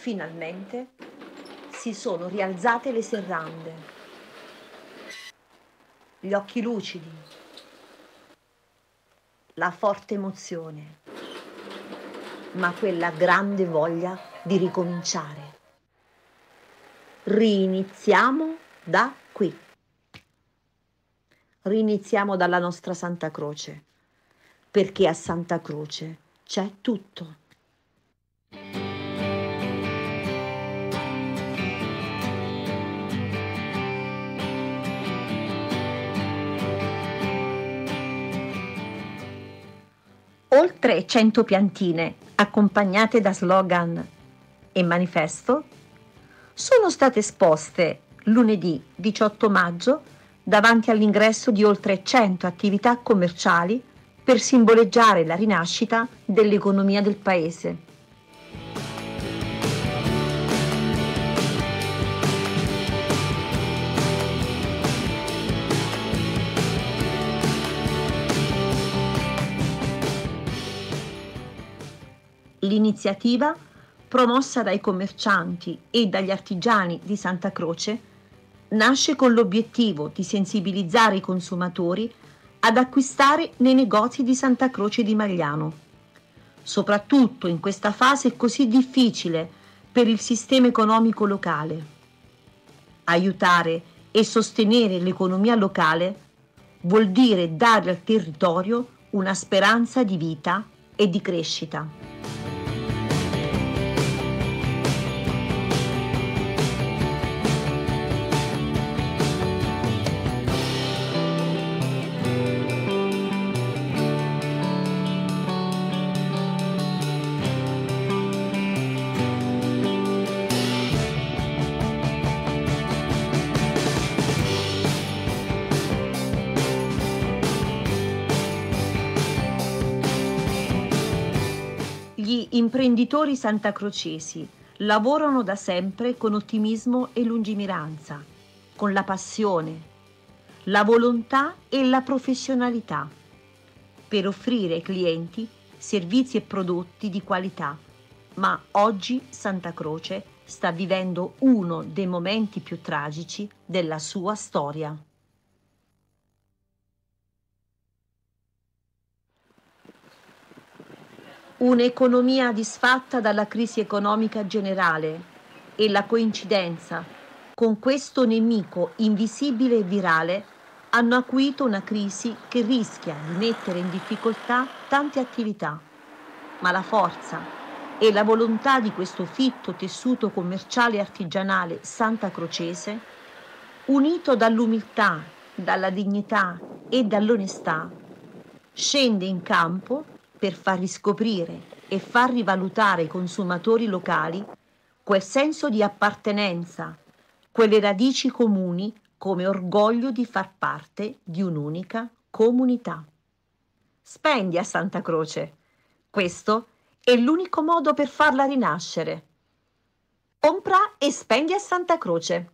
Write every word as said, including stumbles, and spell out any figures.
Finalmente si sono rialzate le serrande, gli occhi lucidi, la forte emozione, ma quella grande voglia di ricominciare. Riniziamo da qui. Riniziamo dalla nostra Santa Croce, perché a Santa Croce c'è tutto. Oltre cento piantine, accompagnate da slogan e manifesto, sono state esposte lunedì diciotto maggio davanti all'ingresso di oltre cento attività commerciali per simboleggiare la rinascita dell'economia del paese. L'iniziativa, promossa dai commercianti e dagli artigiani di Santa Croce, nasce con l'obiettivo di sensibilizzare i consumatori ad acquistare nei negozi di Santa Croce di Magliano, soprattutto in questa fase così difficile per il sistema economico locale. Aiutare e sostenere l'economia locale vuol dire dare al territorio una speranza di vita e di crescita. Gli imprenditori santacrocesi lavorano da sempre con ottimismo e lungimiranza, con la passione, la volontà e la professionalità, per offrire ai clienti servizi e prodotti di qualità. Ma oggi Santa Croce sta vivendo uno dei momenti più tragici della sua storia. Un'economia disfatta dalla crisi economica generale e la coincidenza con questo nemico invisibile e virale hanno acuito una crisi che rischia di mettere in difficoltà tante attività. Ma la forza e la volontà di questo fitto tessuto commerciale e artigianale santacrocese, unito dall'umiltà, dalla dignità e dall'onestà, scende in campo per far riscoprire e far rivalutare ai consumatori locali quel senso di appartenenza, quelle radici comuni come orgoglio di far parte di un'unica comunità. Spendi a Santa Croce. Questo è l'unico modo per farla rinascere. Compra e spendi a Santa Croce.